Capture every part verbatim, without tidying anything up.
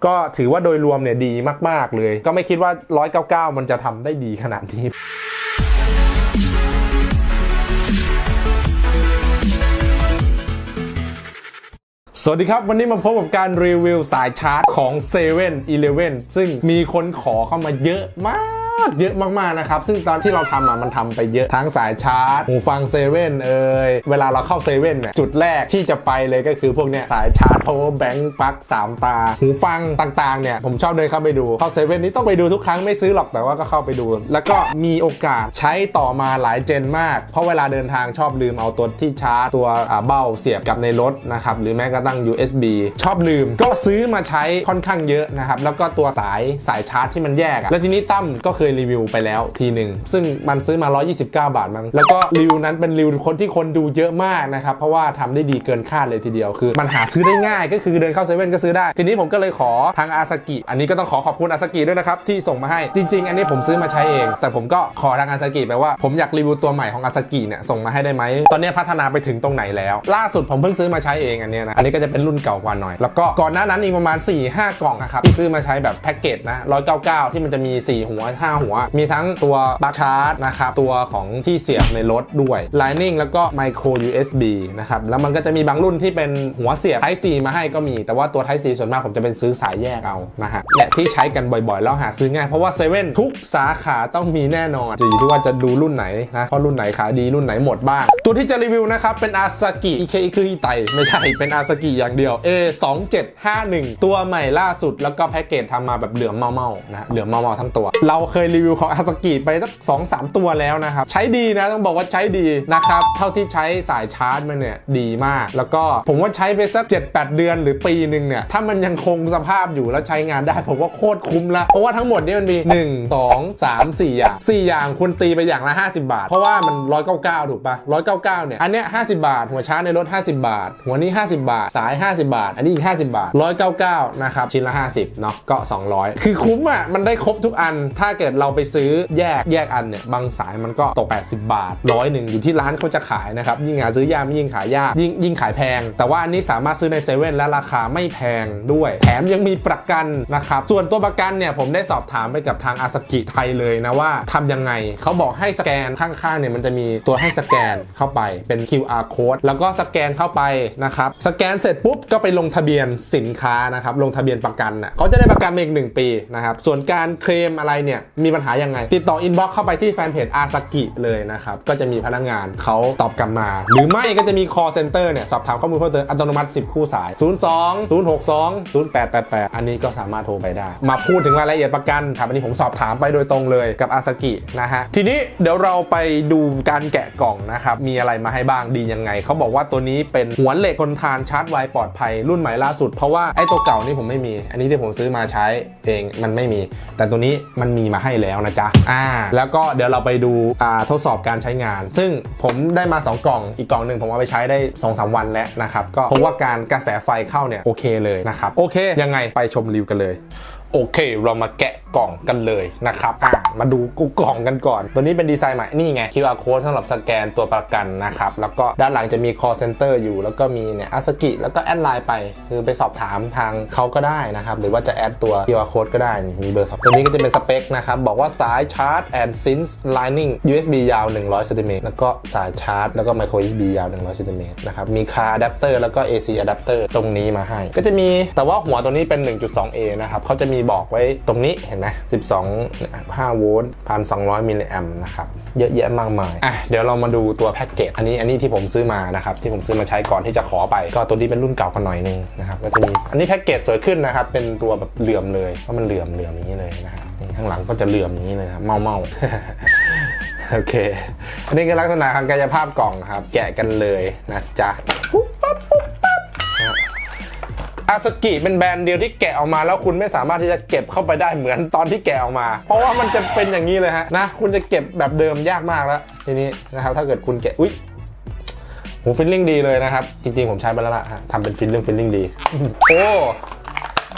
ก็ถือว่าโดยรวมเนี่ยดีมากๆเลยก็ไม่คิดว่าหนึ่งร้อยเก้าสิบเก้ามันจะทำได้ดีขนาดนี้สวัสดีครับวันนี้มาพบกับการรีวิวสายชาร์จของ เซเว่นอีเลฟเว่น ซึ่งมีคนขอเข้ามาเยอะมากเยอะมากๆนะครับซึ่งตอนที่เราทำอ่ะมันทำไปเยอะทั้งสายชาร์จหูฟังเซเว่นเอ่ยเวลาเราเข้าเซเว่นเนี่ยจุดแรกที่จะไปเลยก็คือพวกเนี้ยสายชาร์จ power bank ปลั๊กสามตาหูฟังต่างๆเนี่ยผมชอบเดินเข้าไปดูเข้าเซเว่นนี้ต้องไปดูทุกครั้งไม่ซื้อหรอกแต่ว่าก็เข้าไปดูแล้วก็มีโอกาสใช้ต่อมาหลายเจนมากเพราะเวลาเดินทางชอบลืมเอาตัวที่ชาร์จตัวเบ้าเสียบกับในรถนะครับหรือแม้กระทั่ง ยู เอส บี ชอบลืมก็ซื้อมาใช้ค่อนข้างเยอะนะครับแล้วก็ตัวสายสายชาร์จที่มันแยกแล้วทีนี้ตั้มก็เคยรีวิวไปแล้วทีหนึ่งซึ่งมันซื้อมาหนึ่งร้อยยี่สิบเก้าบาทมั้งแล้วก็รีวิวนั้นเป็นรีวิวคนที่คนดูเยอะมากนะครับเพราะว่าทำได้ดีเกินคาดเลยทีเดียวคือมันหาซื้อได้ง่ายก็คือเดินเข้าเซเว่นก็ซื้อได้ทีนี้ผมก็เลยขอทางอาซากิอันนี้ก็ต้องขอขอบคุณอาซากิด้วยนะครับที่ส่งมาให้จริงๆอันนี้ผมซื้อมาใช้เองแต่ผมก็ขอทางอาซากิไปว่าผมอยากรีวิวตัวใหม่ของอาซากิเนี่ยส่งมาให้ได้ไหมตอนนี้พัฒนาไปถึงตรงไหนแล้วล่าสุดผมเพิ่งซื้อมาใช้เองอันนี้นะอันนี้ก็จะเป็นรุ่นเก่ากว่าหน่อยแล้วก็ก่อนหน้านั้นอีกประมาณ สี่ห้ากล่องนะครับที่ซื้อมาใช้แบบแพ็กเกจนะหนึ่งร้อยเก้าสิบเก้าที่มันจะมีสี่หัวห้าหัวมีทั้งตัวปลั๊กชาร์จนะครับตัวของที่เสียบในรถด้วย Lightning แล้วก็ Micro ยู เอส บี นะครับแล้วมันก็จะมีบางรุ่นที่เป็นหัวเสียบ Type C มาให้ก็มีแต่ว่าตัว Type C ส่วนมากผมจะเป็นซื้อสายแยกเอานะฮะเนี่ยที่ใช้กันบ่อยๆแล้วหาซื้อง่ายเพราะว่าเซเว่นทุกสาขาต้องมีแน่นอนอยู่ที่ว่าจะดูรุ่นไหนนะเพราะรุ่นไหนขายดีรุ่นไหนหมดบ้างตัวที่จะรีวิวนะครับเป็นอาซากิอีเคคืออีไตไม่ใช่เป็นอาซากิอย่างเดียว เอ สองเจ็ดห้าหนึ่ง ตัวใหม่ล่าสุดแล้วก็แพ็กเกจทำมาแบบเหลืองเมาๆนะเหลืองเมาๆทั้งตัวเราเคยรีวิวของอาซากิไปสัก สองสาม ตัวแล้วนะครับใช้ดีนะต้องบอกว่าใช้ดีนะครับเท่าที่ใช้สายชาร์จมันเนี่ยดีมากแล้วก็ผมว่าใช้ไปสัก เจ็ดแปด เดือนหรือปีนึงเนี่ยถ้ามันยังคงสภาพอยู่แล้วใช้งานได้ผมว่าโคตรคุ้มละเพราะว่าทั้งหมดนี้มันมีหนึ่ง สอง สาม สี่อย่างสี่อย่างคุณตีไปอย่างละห้าสิบบาทเพราะว่ามันหนึ่งร้อยเก้าสิบเก้าถูกปะหนึ่งร้อยเก้าสิบเก้าเนี่ยอันเนี้ยห้าสิบบาทหัวชาร์จในรถห้าสิบบาทหัวนี้ห้าสิบบาทสายห้าสิบบาทอันนี้อีกห้าสิบบาทหนึ่งร้อยเก้าสิบเก้านะครับชิ้นละห้าสิบเนาะก็สองร้อยคือคุ้มอ่ะมันได้ครบทุกอันถ้าเกิดเราไปซื้อแยกแยกอันเนี่ยบางสายมันก็ตกแปดสิบบาทร้อยหนึ่งอยู่ที่ร้านเขาจะขายนะครับยิ่งหาซื้อยากไม่ยิ่งขายยากยิ่งยิ่งขายแพงแต่ว่าอันนี้สามารถซื้อในเซเว่นและราคาไม่แพงด้วยแถมยังมีประกันนะครับส่วนตัวประกันเนี่ยผมได้สอบถามไปกับทางอาซากิไทยเลยนะว่าทำยังไงเขาบอกให้สแกนข้างๆเนี่ยมันจะมีตัวให้สแกนเข้าไปเป็น คิว อาร์ code แล้วก็สแกนเข้าไปนะครับสแกนเสร็จปุ๊บก็ไปลงทะเบียนสินค้านะครับลงทะเบียนประกันน่ะเขาจะได้ประกันอีกหนึ่งปีนะครับส่วนการเคลมอะไรเนี่ยมีปัญหายังไงติดต่ออินบ็อกซ์เข้าไปที่แฟนเพจอาซากิเลยนะครับก็จะมีพนักงานเขาตอบกลับมาหรือไม่ก็จะมี call center เนี่ยสอบถามข้อมูลเพิ่มเติมอัตโนมัติสิบคู่สายศูนย์ สอง ศูนย์ หก สอง ศูนย์ แปด แปด แปดอันนี้ก็สามารถโทรไปได้มาพูดถึงรายละเอียดประกันครับอันนี้ผมสอบถามไปโดยตรงเลยกับอาซากินะฮะทีนี้เดี๋ยวเราไปดูการแกะกล่องนะครับมีอะไรมาให้บ้างดียังไงเขาบอกว่าตัวนี้เป็นหัวเหล็กทนทานชาร์จไวปลอดภัยรุ่นใหม่ล่าสุดเพราะว่าไอ้ตัวเก่านี่ผมไม่มีอันนี้ที่ผมซื้อมาใช้เองมันไม่มีแต่ตัวนี้มันมีมาให้แล้วนะจ๊ะอ่าแล้วก็เดี๋ยวเราไปดูอ่าทดสอบการใช้งานซึ่งผมได้มาสองกล่องอีกกล่องหนึ่งผมเอาไปใช้ได้ สองสาม วันแล้วนะครับก็ผมว่าการกระแสไฟเข้าเนี่ยโอเคเลยนะครับโอเคยังไงไปชมรีวิวกันเลยโอเคเรามาแกะกล่องกันเลยนะครับอ่ะมาดูกูกล่องกันก่อนตัวนี้เป็นดีไซน์ใหม่นี่ไง คิว อาร์ code สำหรับสแกนตัวประกันนะครับแล้วก็ด้านหลังจะมี call center อยู่แล้วก็มีเนี่ยอาซากิแล้วก็แอดไลน์ไปคือไปสอบถามทางเขาก็ได้นะครับหรือว่าจะแอดตัว คิว อาร์ code ก็ได้มีเบอร์สอบตัวนี้ก็จะเป็นสเปคนะครับบอกว่าสายชาร์จ and Sense Lightning ยู เอส บี ยาวหนึ่งร้อยเซนติเมตรแล้วก็สายชาร์จแล้วก็ Micro ยู เอส บี ยาวหนึ่งร้อยเซนติเมตรนะครับมี Car Adapter แล้วก็ เอ ซี Adapter ตรงนี้มาให้ก็จะมีแต่ว่าหัวตัวนี้เป็น หนึ่งจุดสอง เอ นะครับเขาจะมีบอกไว้ตรงนี้เห็นไหมสิบสอง ห้าโวลต์ หนึ่งพันสองร้อย มิลลิแอมป์นะครับเยอะแยะมากมายอ่ะเดี๋ยวเรามาดูตัวแพ็กเกจอันนี้อันนี้ที่ผมซื้อมานะครับที่ผมซื้อมาใช้ก่อนที่จะขอไปก็ตัวนี้เป็นรุ่นเก่ากันหน่อยนึงนะครับก็จะมีอันนี้แพ็กเกจสวยขึ้นนะครับเป็นตัวแบบเหลื่อมเลยเพราะมันเหลื่อมเหลื่อมอย่างนี้เลยนะครับข้างหลังก็จะเหลื่อมอย่างนี้เลยครับเมาเมาโอเคอันนี้ก็ลักษณะทางกายภาพกล่องครับแกะกันเลยนะจ๊ะอาซากิเป็นแบรนด์เดียวที่แกะออกมาแล้วคุณไม่สามารถที่จะเก็บเข้าไปได้เหมือนตอนที่แกะออกมาเพราะว่ามันจะเป็นอย่างนี้เลยฮะนะคุณจะเก็บแบบเดิมยากมากแล้วทีนี้นะครับถ้าเกิดคุณแกะอุ๊ยโหฟิลลิ่งดีเลยนะครับจริงๆผมใช้ไปแล้วล่ะทำเป็นฟิลลิ่งฟิลลิ่งดีโอ้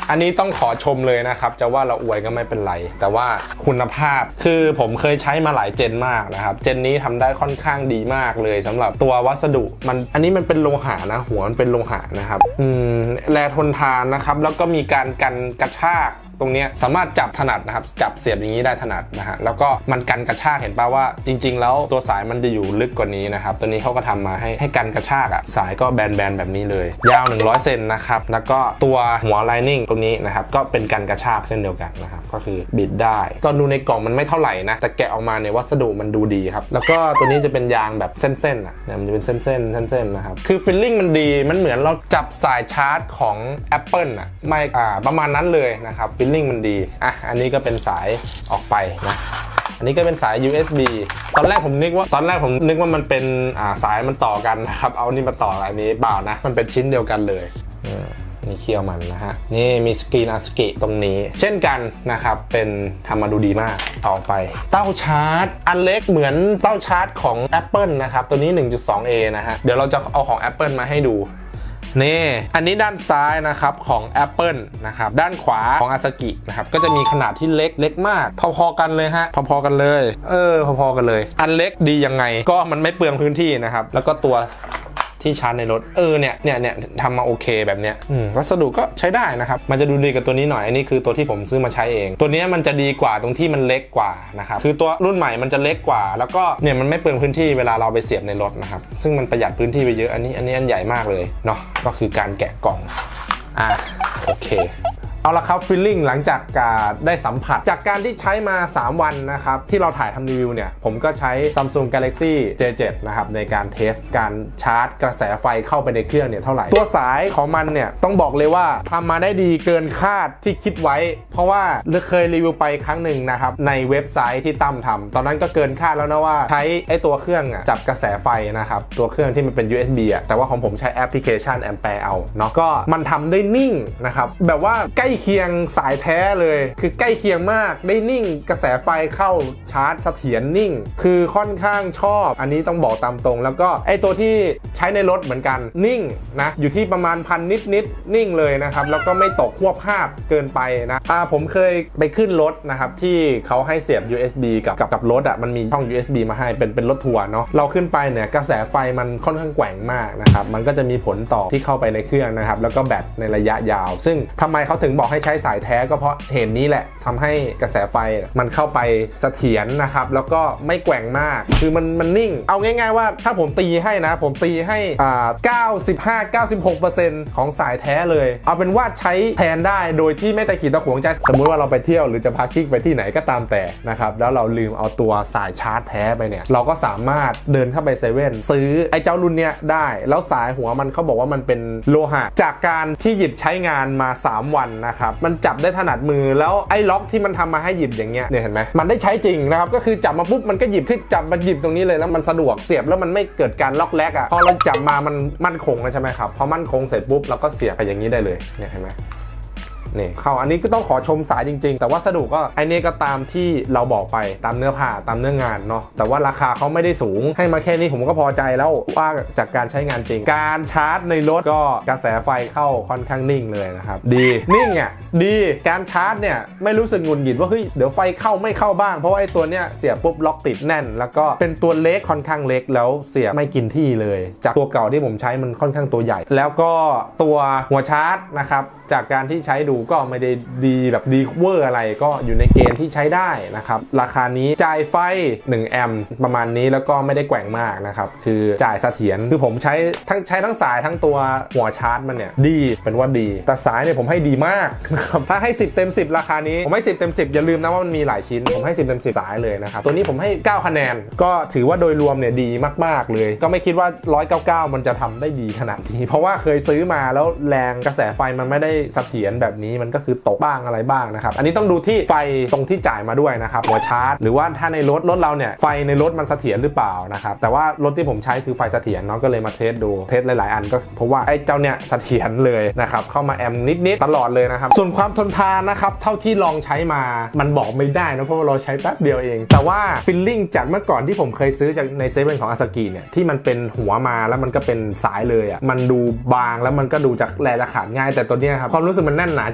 อันนี้ต้องขอชมเลยนะครับจะว่าเราอวยก็ไม่เป็นไรแต่ว่าคุณภาพคือผมเคยใช้มาหลายเจนมากนะครับเจนนี้ทำได้ค่อนข้างดีมากเลยสำหรับตัววัสดุมันอันนี้มันเป็นโลหะนะหัวมันเป็นโลหะนะครับอืมแรงทนทานนะครับแล้วก็มีการกันกระชากตรงนี้สามารถจับถนัดนะครับจับเสียบอย่างนี้ได้ถนัดนะฮะแล้วก็มันกันกระชากเห็นป่ะว่าจริงๆแล้วตัวสายมันจะอยู่ลึกกว่านี้นะครับตัวนี้เขาก็ทำมาให้ให้กันกระชากอ่ะสายก็แบนๆแบบนี้เลยยาวหนึ่งร้อยเซนนะครับแล้วก็ตัวหัวไลนิ่งตรงนี้นะครับก็เป็นกันกระชากเช่นเดียวกันนะครับก็คือบิดได้ตอนดูในกล่องมันไม่เท่าไหร่นะแต่แกะออกมาเนี่ยวัสดุมันดูดีครับแล้วก็ตัวนี้จะเป็นยางแบบเส้นๆอ่ะเนี่ยมันจะเป็นเส้นๆเส้นๆนะครับคือฟีลลิ่งมันดีมันเหมือนเราจับสายชาร์จของ Apple อ่ะไม่อ่าประมาณนั้นเลยนะครับฟีลลิ่งมันดีอ่ะอันนี้ก็เป็นสายออกไปนะอันนี้ก็เป็นสาย ยู เอส บี ตอนแรกผมนึกว่าตอนแรกผมนึกว่ามันเป็นอ่าสายมันต่อกันนะครับเอานี่มาต่ออันนี้เปล่านะมันเป็นชิ้นเดียวกันเลยมีเคี่ยวมันนะฮะนี่มีสกรีนอาสกิตรงนี้เช่นกันนะครับเป็นทำมาดูดีมากต่อไปเต้าชาร์จอันเล็กเหมือนเต้าชาร์จของ Apple นะครับตัวนี้ หนึ่งจุดสองเอ นะฮะเดี๋ยวเราจะเอาของ Apple มาให้ดูนี่อันนี้ด้านซ้ายนะครับของ Apple นะครับด้านขวาของอาซากินะครับก็จะมีขนาดที่เล็กเล็กมากพอๆกันเลยฮะพอๆกันเลยเออพอๆกันเลยอันเล็กดียังไงก็มันไม่เปลืองพื้นที่นะครับแล้วก็ตัวที่ชาร์จในรถเออเนี่ยเนี่ยเนี่ยทำมาโอเคแบบเนี้ยวัสดุก็ใช้ได้นะครับมันจะดูดีกับตัวนี้หน่อยอันนี้คือตัวที่ผมซื้อมาใช้เองตัวนี้มันจะดีกว่าตรงที่มันเล็กกว่านะครับคือตัวรุ่นใหม่มันจะเล็กกว่าแล้วก็เนี่ยมันไม่เปลืองพื้นที่เวลาเราไปเสียบในรถนะครับซึ่งมันประหยัดพื้นที่ไปเยอะอันนี้อันนี้อันใหญ่มากเลยเนาะก็คือการแกะกล่องอ่ะโอเคเอาละครับฟีลลิ่งหลังจากการได้สัมผัสจากการที่ใช้มาสามวันนะครับที่เราถ่ายทำรีวิวเนี่ยผมก็ใช้ Samsung Galaxy เจ เซเว่น นะครับในการเทสการชาร์จกระแสไฟเข้าไปในเครื่องเนี่ยเท่าไหร่ตัวสายของมันเนี่ยต้องบอกเลยว่าทำมาได้ดีเกินคาดที่คิดไว้เพราะว่าเคยรีวิวไปครั้งหนึ่งนะครับในเว็บไซต์ที่ตั้มทำตอนนั้นก็เกินคาดแล้วนะว่าใช้ไอตัวเครื่องจับกระแสไฟนะครับตัวเครื่องที่มันเป็น ยู เอส บี อ่ะแต่ว่าของผมใช้แอปพลิเคชัน Ampere เอาเนาะก็มันทำได้นิ่งนะครับแบบว่าใกล้เคียงสายแท้เลยคือใกล้เคียงมากได้นิ่งกระแสไฟเข้าชาร์จเสถียรนิ่งคือค่อนข้างชอบอันนี้ต้องบอกตามตรงแล้วก็ไอตัวที่ใช้ในรถเหมือนกันนิ่งนะอยู่ที่ประมาณพันนิดนิดนิ่งเลยนะครับแล้วก็ไม่ตกควบภาพเกินไปนะอ่าผมเคยไปขึ้นรถนะครับที่เขาให้เสียบ ยู เอส บี กับกับกับรถอ่ะมันมีช่อง ยู เอส บี มาให้เป็นเป็นรถทัวร์เนาะเราขึ้นไปเนี่ยกระแสไฟมันค่อนข้างแกว่งมากนะครับมันก็จะมีผลต่อที่เข้าไปในเครื่องนะครับแล้วก็แบตในระยะยาวซึ่งทำไมเขาถึงบอกให้ใช้สายแท้ก็เพราะเหตุนี้แหละทำให้กระแสไฟมันเข้าไปเสถียรนะครับแล้วก็ไม่แกว่งมากคือมันมันนิ่งเอาง่ายๆว่าถ้าผมตีให้นะผมตีให้อ่า เก้าสิบห้า เก้าสิบหกเปอร์เซ็นต์ ของสายแท้เลยเอาเป็นว่าใช้แทนได้โดยที่ไม่ตะขิดตะขวงใจสมมุติว่าเราไปเที่ยวหรือจะพากิ๊กไปที่ไหนก็ตามแต่นะครับแล้วเราลืมเอาตัวสายชาร์จแท้ไปเนี่ยเราก็สามารถเดินเข้าไปเซเว่นซื้อไอ้เจ้ารุ่นเนี้ยได้แล้วสายหัวมันเขาบอกว่ามันเป็นโลหะจากการที่หยิบใช้งานมาสามวันนะครับมันจับได้ถนัดมือแล้วไอ้ล็อกที่มันทำมาให้หยิบอย่างเงี้ยเนี่ยเห็นไหมมันได้ใช้จริงนะครับก็คือจับมาปุ๊บมันก็หยิบขึ้นจับมาหยิบตรงนี้เลยแล้วมันสะดวกเสียบแล้วมันไม่เกิดการล็อกแลกอ่ะพอเราจับมามันมั่นคงแล้วใช่ไหมครับพอมั่นคงเสร็จปุ๊บเราก็เสียบไปอย่างนี้ได้เลยเนี่ยเห็นไหมนี่เข้าอันนี้ก็ต้องขอชมสายจริงๆแต่ว่าวัสดุก็ไอเนี้ยก็ตามที่เราบอกไปตามเนื้อผ้าตามเนื้องานเนาะแต่ว่าราคาเขาไม่ได้สูงให้มาแค่นี้ผมก็พอใจแล้วว่าจากการใช้งานจริงการชาร์จในรถก็กระแสไฟเข้าค่อนข้างนิ่งเลยนะครับดีนิ่งอ่ะดีการชาร์จเนี่ยไม่รู้สึกหงุดหงิดว่าเฮ้ยเดี๋ยวไฟเข้าไม่เข้าบ้างเพราะว่าไอตัวเนี้ยเสียบปุ๊บล็อกติดแน่นแล้วก็เป็นตัวเล็กค่อนข้างเล็กแล้วเสียบไม่กินที่เลยจากตัวเก่าที่ผมใช้มันค่อนข้างตัวใหญ่แล้วก็ตัวหัวชาร์จนะครับจากการที่ใช้ดูก็ไม่ได้ดีแบบดีเวอร์อะไรก็อยู่ในเกณฑ์ที่ใช้ได้นะครับราคานี้จ่ายไฟหนึ่งแอมป์ประมาณนี้แล้วก็ไม่ได้แกว่งมากนะครับคือจ่ายเสถียรคือผมใช้ทั้งใช้ทั้งสายทั้งตัวหัวชาร์จมันเนี่ยดีเป็นว่าดีแต่สายเนี่ยผมให้ดีมากนะครับถ้าให้สิบเต็มสิบราคานี้ผมให้สิบเต็มสิบอย่าลืมนะว่ามันมีหลายชิ้นผมให้สิบเต็มสิบสายเลยนะครับตัวนี้ผมให้เก้าคะแนนก็ถือว่าโดยรวมเนี่ยดีมากๆเลยก็ไม่คิดว่าหนึ่งร้อยเก้าสิบเก้ามันจะทำได้ดีขนาดนี้เพราะว่าเคยซื้อมาแล้วแรงกระแสไฟมันไม่ได้เสถียรแบบนี้มันก็คือตกบ้างอะไรบ้างนะครับอันนี้ต้องดูที่ไฟตรงที่จ่ายมาด้วยนะครับหัวชาร์จหรือว่าถ้าในรถรถเราเนี่ยไฟในรถมันเสถียรหรือเปล่านะครับแต่ว่ารถที่ผมใช้คือไฟเสถียรเนาะก็เลยมาเทสดูเทสหลายๆอันก็เพราะว่าไอ้เจ้าเนี่ยเสถียรเลยนะครับเข้ามาแอมนิดๆตลอดเลยนะครับส่วนความทนทานนะครับเท่าที่ลองใช้มามันบอกไม่ได้นะเพราะว่าเราใช้แป๊บเดียวเองแต่ว่าฟีลลิ่งจากเมื่อก่อนที่ผมเคยซื้อจากในเซเว่นของอาซากิเนี่ยที่มันเป็นหัวมาแล้วมันก็เป็นสายเลยอ่ะมันดูบางแล้วมันก็ดูจากแลจะขาดง่ายแต่ตัวเนี้ยครับความรู้สึกมันแน่นหนาจ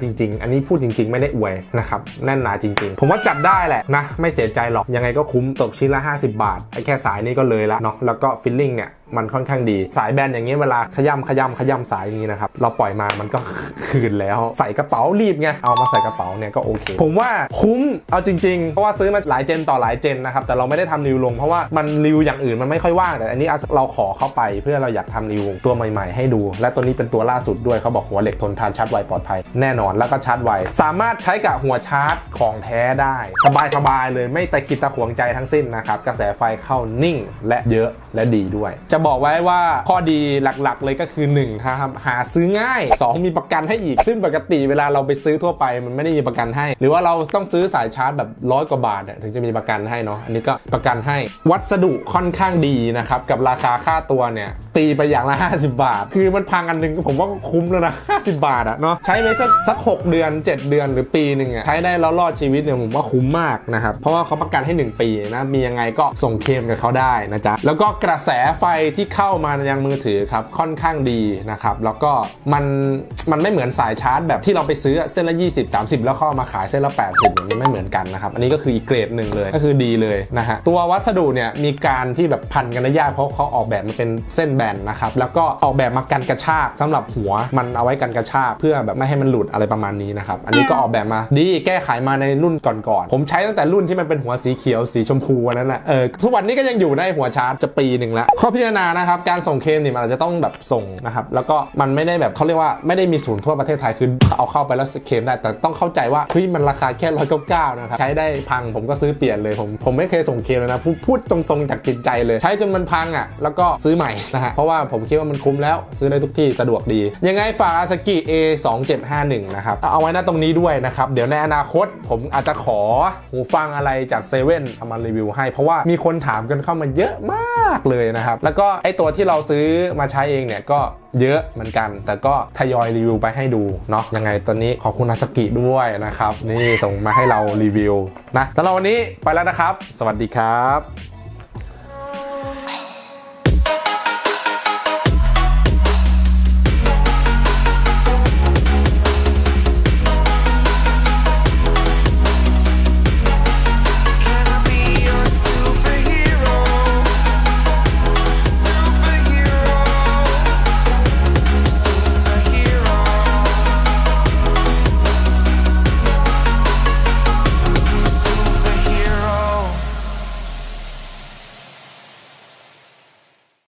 จริงๆอันนี้พูดจริงๆไม่ได้อวยนะครับแน่นหนาจริงๆผมว่าจัดได้แหละนะไม่เสียใจหรอกยังไงก็คุ้มตกชิ้นละห้าสิบบาทไอ้แค่สายนี้ก็เลยละเนาะแล้วก็ฟิลลิ่งเนี่ยมันค่อนข้างดีสายแบนอย่างเงี้ยเวลาขย่ำขย่ำขย่ำสายอย่างงี้นะครับเราปล่อยมามันก็คืนแล้วใส่กระเป๋ารีบไงเอามาใส่กระเป๋าเนี่ยก็โอเคผมว่าคุ้มเอาจริงๆเพราะว่าซื้อมาหลายเจนต่อหลายเจนนะครับแต่เราไม่ได้ทำรีวิวลงเพราะว่ามันรีวิวอย่างอื่นมันไม่ค่อยว่างแต่อันนี้เราขอเข้าไปเพื่อเราอยากทำรีวิวตัวใหม่ๆให้ดูและตัวนี้เป็นตัวล่าสุดด้วยเขาบอกหัวเหล็กทนทานชาร์จไวปลอดภัยแน่นอนแล้วก็ชาร์จไวสามารถใช้กับหัวชาร์จของแท้ได้สบายๆเลยไม่ตะกิดตะขวงใจทั้งสิ้นนะครับกระแสไฟเข้านิ่งและเยอะและดีด้วยจะบอกไว้ว่าข้อดีหลักๆเลยก็คือหนึ่งครับหาซื้อง่ายสองมีประกันให้อีกซึ่งปกติเวลาเราไปซื้อทั่วไปมันไม่ได้มีประกันให้หรือว่าเราต้องซื้อสายชาร์จแบบร้อยกว่าบาทถึงจะมีประกันให้เนาะอันนี้ก็ประกันให้วัสดุค่อนข้างดีนะครับกับราคาค่าตัวเนี่ยตีไปอย่างละห้าสิบบาทคือมันพังอันนึงผมว่าคุ้มแล้วนะห้าสิบบาทอะเนาะใช้ไปสักสักหกเดือนเจ็ดเดือนหรือปีนึงอะใช้ได้แล้วรอดชีวิตเนี่ยผมว่าคุ้มมากนะครับเพราะว่าเขาประกันให้หนึ่งปีนะมียังไงก็ส่งเคลมกับเขาได้นะจ๊ะแล้วก็กระแสไฟที่เข้ามายังมือถือครับค่อนข้างดีนะครับแล้วก็มันมันไม่เหมือนสายชาร์จแบบที่เราไปซื้อเส้นละยี่สิบ สามสิบแล้วเข้ามาขายเส้นละแปดสิบอย่างนี้ไม่เหมือนกันนะครับอันนี้ก็คืออีกเกรดหนึ่งเลยก็คือดีเลยนะฮะตัววัสดุเนี่ยมีการที่แบบพันกันได้ยากเพราะเขาออกแบบมาเป็นเส้นแบนนะครับแล้วก็ออกแบบมากันกระชากสำหรับหัวมันเอาไว้กันกระชากเพื่อแบบไม่ให้มันหลุดอะไรประมาณนี้นะครับอันนี้ก็ออกแบบมาดีแก้ไขมาในรุ่นก่อนๆผมใช้ตั้งแต่รุ่นที่มันเป็นหัวสีเขียวสีชมพูนั่นแหละเออทุกวันนี้ก็ยังอยู่ในหัวชาร์จจะปีหนึ่งแล้วข้อพิจารณานะครับการส่งเคลมเนี่ยมันอาจจะต้องแบบส่งนะครับแล้วก็มันไม่ได้แบบเขาเรียกว่าไม่ได้มีศูนย์ทั่วประเทศไทยคือเอาเข้าไปแล้วเคลมได้แต่ต้องเข้าใจว่าเฮ้ยมันราคาแค่ร้อยเก้าสิบเก้านะครับใช้ได้พังผมก็ซื้อเปลี่ยนเลยผมผมไม่เคยส่งเคลมเลยนะพูดพูดตรงๆจากจิตใจเลยใช้จนมันพังอ่ะแล้วก็ซื้อใหม่นะฮะเพราะว่าผมคิดว่ามันคุ้มแล้วซื้อได้ทุกที่สะดวกดียังไงฝาก Asahi เอ สองเจ็ดห้าหนึ่ง นะครับเอาไว้หน้าตรงนี้ด้วยนะครับเดี๋ยวในอนาคตผมอาจจะขอหูฟังอะไรจากเซเว่นเอามารีวิวให้เพราะว่ามีคนถามกันเข้ามาเยอะมากเลยนะครับแล้วก็ไอตัวที่เราซื้อมาใช้เองเนี่ยก็เยอะเหมือนกันแต่ก็ทยอยรีวิวไปให้ดูเนาะยังไงตอนนี้ขอบคุณ Asahi ด้วยนะครับนี่ส่งมาให้เรารีวิวนะสำหรับวันนี้ไปแล้วนะครับสวัสดีครับ